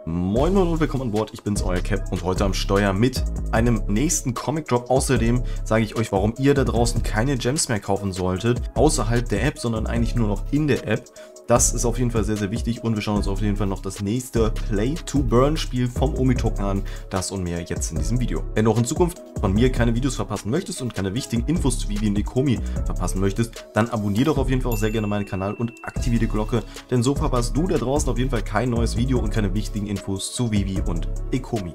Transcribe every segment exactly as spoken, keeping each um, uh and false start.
Moin Moin und willkommen an Bord, ich bin's, euer Cap und heute am Steuer mit einem nächsten Comic Drop. Außerdem sage ich euch, warum ihr da draußen keine Gems mehr kaufen solltet, außerhalb der App, sondern eigentlich nur noch in der App. Das ist auf jeden Fall sehr, sehr wichtig und wir schauen uns auf jeden Fall noch das nächste Play-to-Burn-Spiel vom Omi-Token an. Das und mehr jetzt in diesem Video. Wenn du auch in Zukunft von mir keine Videos verpassen möchtest und keine wichtigen Infos zu Vivi und Ecomi verpassen möchtest, dann abonniere doch auf jeden Fall auch sehr gerne meinen Kanal und aktiviere die Glocke, denn so verpasst du da draußen auf jeden Fall kein neues Video und keine wichtigen Infos zu Vivi und Ecomi.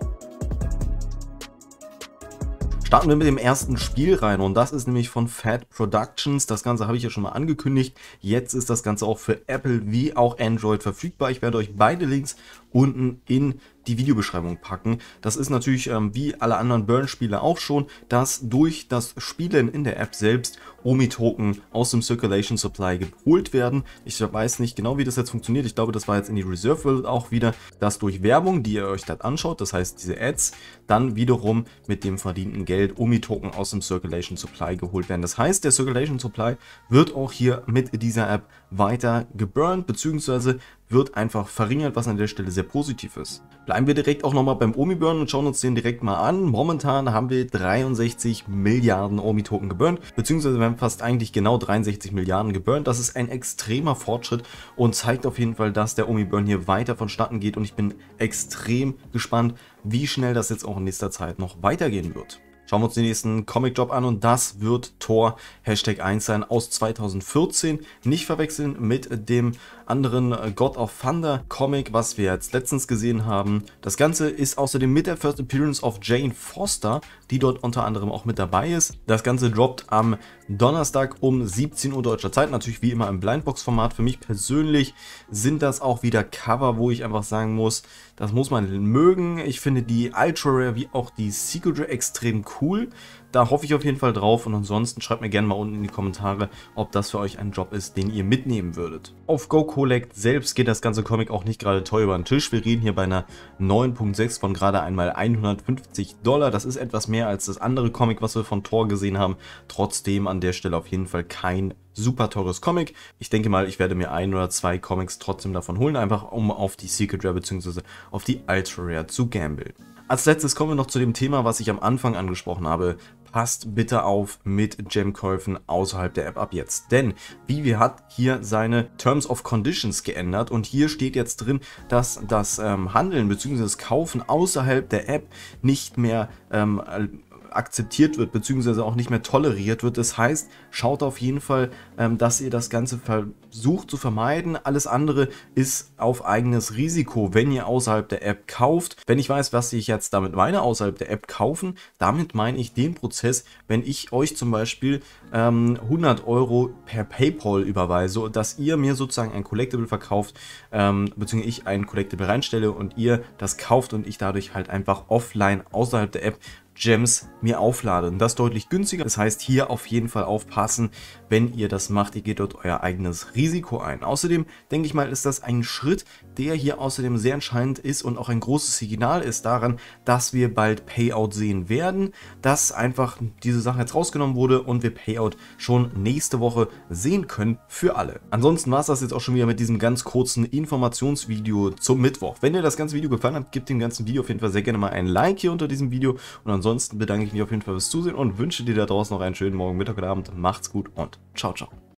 Starten wir mit dem ersten Spiel rein und das ist nämlich von Fat Productions. Das Ganze habe ich ja schon mal angekündigt. Jetzt ist das Ganze auch für Apple wie auch Android verfügbar. Ich werde euch beide Links unten in die Videobeschreibung packen. Das ist natürlich ähm, wie alle anderen Burn-Spiele auch schon, dass durch das Spielen in der App selbst Omi-Token aus dem Circulation Supply geholt werden. Ich weiß nicht genau, wie das jetzt funktioniert. Ich glaube, das war jetzt in die Reserve World auch wieder, dass durch Werbung, die ihr euch dort anschaut, das heißt diese Ads, dann wiederum mit dem verdienten Geld Omi-Token aus dem Circulation Supply geholt werden. Das heißt, der Circulation Supply wird auch hier mit dieser App weiter geburnt, beziehungsweise wird einfach verringert, was an der Stelle sehr positiv ist. Bleiben wir direkt auch nochmal beim Omi-Burn und schauen uns den direkt mal an. Momentan haben wir dreiundsechzig Milliarden Omi-Token geburnt, beziehungsweise wir haben fast eigentlich genau dreiundsechzig Milliarden geburnt. Das ist ein extremer Fortschritt und zeigt auf jeden Fall, dass der Omi-Burn hier weiter vonstatten geht und ich bin extrem gespannt, wie schnell das jetzt auch in nächster Zeit noch weitergehen wird. Schauen wir uns den nächsten Comic-Drop an und das wird Thor Hashtag eins sein aus zweitausendvierzehn. Nicht verwechseln mit dem anderen God of Thunder Comic, was wir jetzt letztens gesehen haben. Das Ganze ist außerdem mit der First Appearance of Jane Foster, die dort unter anderem auch mit dabei ist. Das Ganze droppt am Donnerstag um siebzehn Uhr deutscher Zeit, natürlich wie immer im Blindbox-Format. Für mich persönlich sind das auch wieder Cover, wo ich einfach sagen muss, das muss man mögen. Ich finde die Ultra Rare wie auch die Secret Rare extrem cool. Da hoffe ich auf jeden Fall drauf und ansonsten schreibt mir gerne mal unten in die Kommentare, ob das für euch ein Job ist, den ihr mitnehmen würdet. Auf Go Collect selbst geht das ganze Comic auch nicht gerade teuer über den Tisch. Wir reden hier bei einer neun Komma sechs von gerade einmal hundertfünfzig Dollar. Das ist etwas mehr als das andere Comic, was wir von Thor gesehen haben. Trotzdem an der Stelle auf jeden Fall kein super teures Comic. Ich denke mal, ich werde mir ein oder zwei Comics trotzdem davon holen, einfach um auf die Secret Rare bzw. auf die Ultra Rare zu gambeln. Als letztes kommen wir noch zu dem Thema, was ich am Anfang angesprochen habe. Passt bitte auf mit Gem-Käufen außerhalb der App ab jetzt. Denn Vivi hat hier seine Terms of Conditions geändert und hier steht jetzt drin, dass das ähm, Handeln bzw. das Kaufen außerhalb der App nicht mehr ähm, akzeptiert wird, beziehungsweise auch nicht mehr toleriert wird. Das heißt, schaut auf jeden Fall, ähm, dass ihr das Ganze versucht zu vermeiden. Alles andere ist auf eigenes Risiko, wenn ihr außerhalb der App kauft. Wenn ich weiß, was ich jetzt damit meine, außerhalb der App kaufen, damit meine ich den Prozess, wenn ich euch zum Beispiel ähm, hundert Euro per PayPal überweise, dass ihr mir sozusagen ein Collectible verkauft, ähm, beziehungsweise ich ein Collectible reinstelle und ihr das kauft und ich dadurch halt einfach offline außerhalb der App Gems mir auflade und das deutlich günstiger. Das heißt, hier auf jeden Fall aufpassen, wenn ihr das macht, ihr geht dort euer eigenes Risiko ein. Außerdem denke ich mal, ist das ein Schritt, der hier außerdem sehr entscheidend ist und auch ein großes Signal ist daran, dass wir bald Payout sehen werden, dass einfach diese Sache jetzt rausgenommen wurde und wir Payout schon nächste Woche sehen können für alle. Ansonsten war es das jetzt auch schon wieder mit diesem ganz kurzen Informationsvideo zum Mittwoch. Wenn dir das ganze Video gefallen hat, gebt dem ganzen Video auf jeden Fall sehr gerne mal ein Like hier unter diesem Video und ansonsten bedanke ich mich auf jeden Fall fürs Zusehen und wünsche dir da draußen noch einen schönen Morgen, Mittag oder Abend. Macht's gut und ciao, ciao.